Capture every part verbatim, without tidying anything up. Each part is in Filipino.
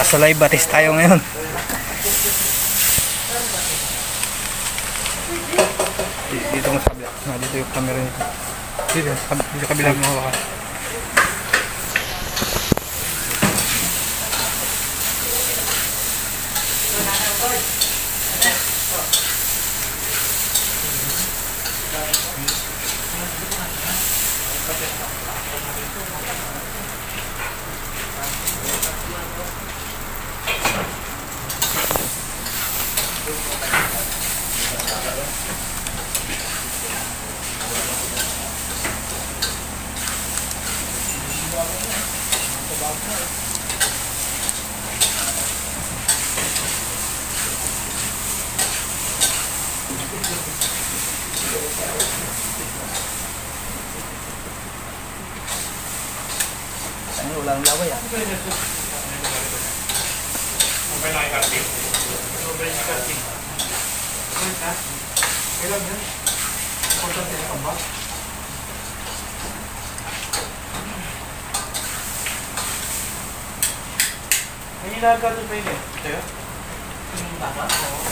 Nasa live batis tayo ngayon. Dito mo sa kabila. Ah, dito yung camera nito. Dito, dito kabila mo hawakan. Ano, walang laway ah. Okay lang i-cutting. Sobrang i-cutting. Kailan yan? Importante yung kambak. May nilagado pa yun eh. Ito yun? Yung bata? Oo.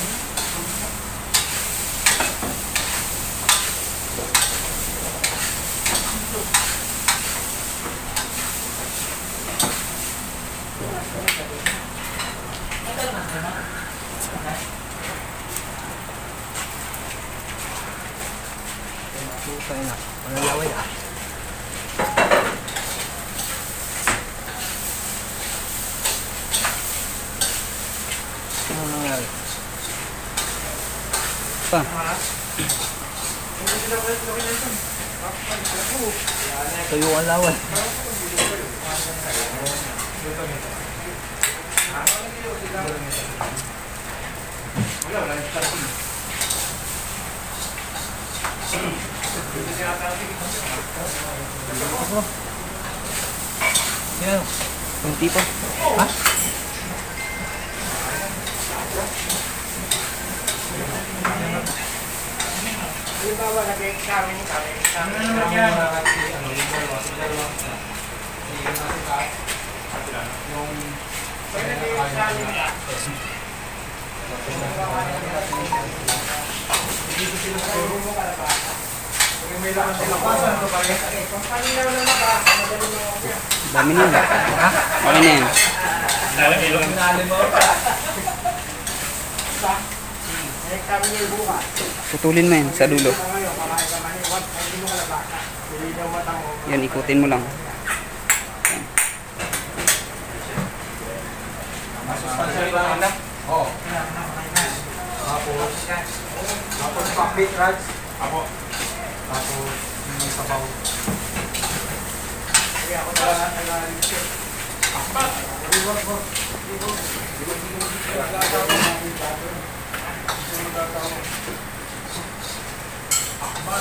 Tayo na. Walang laway ah. Ano nangyari? Pa? Tuyo ang laway. Wala, wala yung starting. Yan. Kunti pa. Ha? Yung bawa na kay kami ni kami. Kami naman yan. Yung Dami na yun. Ha? Okay na yan. Putulin mo yan sa dulo. Yan, ikutin mo lang. Oo. Tapos, tapos pakbit, Raj. Apo. Tapos, may sabaw. Kaya ako na nag-aalit siya. Akbat! Reward mo. Akbat!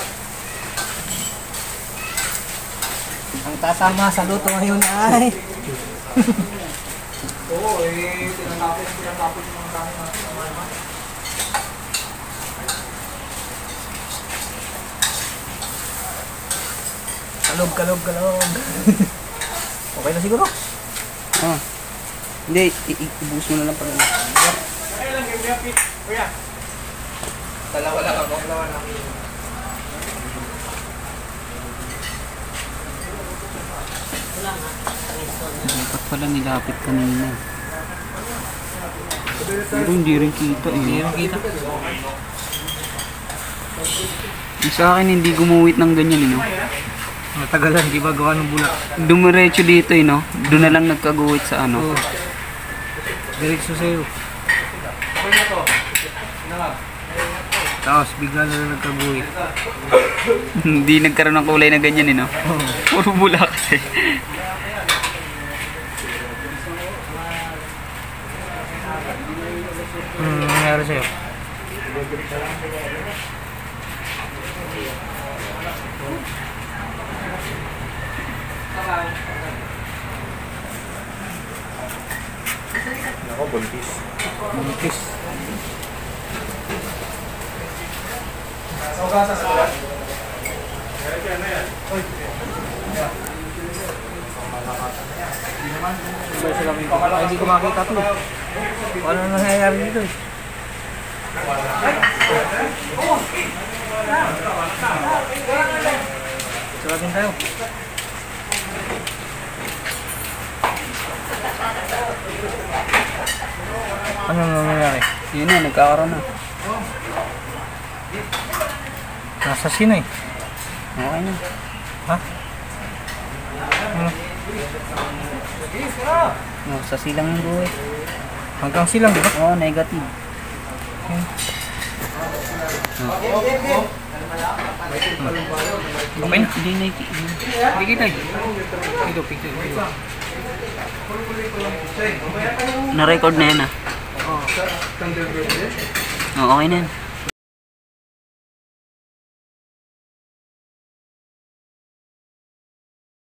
Ang tatama sa luto ngayon ay Oo, eh, tinatapos, tinatapos yung mga dami natin. kalog, kalog, kalog. Okay na siguro? Oh. Hindi, i-ibuhos mo na lang pala. Kaya lang, kaya Pit. Kuya. Dalawa lang ako. Dalawa lang ako. Dapat pala nilapit kanina. Pero hindi rin kita eh. Hindi rin kita. Yung sa akin hindi gumuwit ng ganyan eh, no? Matagalan, di ba gawa ng bulak? Dumiretso dito eh, no? Doon na lang nagkaguwit sa ano. Oo. Diretso sa'yo. Okay na to. Sinangap. Tapos bigla na lang nagkaguhit. Hindi nagkaroon ng kulay na ganyan eh, no? Oo. Puro bulak kasi. Hmm, nangyari sa'yo? Ako, buntis. Buntis. Sa ugasa sa ulan. Kaya kaya na yan. Uy. Sabay sila may ay hindi ko makita to. Ano nangyayari dito eh? Sarapin tayo. Ano nangyayari? Yun na, nagkakaroon na. Nasa sino eh? Okay na. Ha? Ano? No, sa silang yung buhay. Hanggang silang di ba? Oo, negative. Hmm. Okay na. Hindi na iki. Hindi kita eh. Ito, picture. Ito. Na-record na yan ah. Oh. Oo, okay na yan.